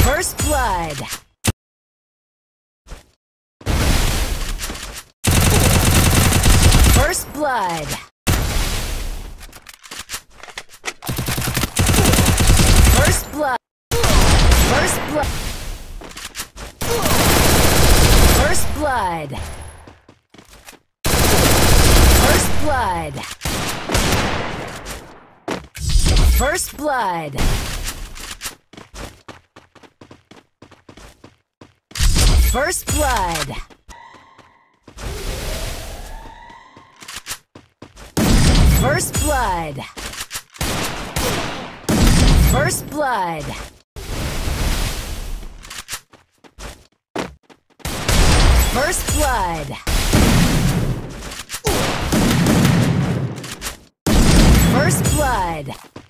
First blood. First blood. First blood. First blood. First blood. First blood. First blood. First blood. First blood. First blood. First blood. First blood.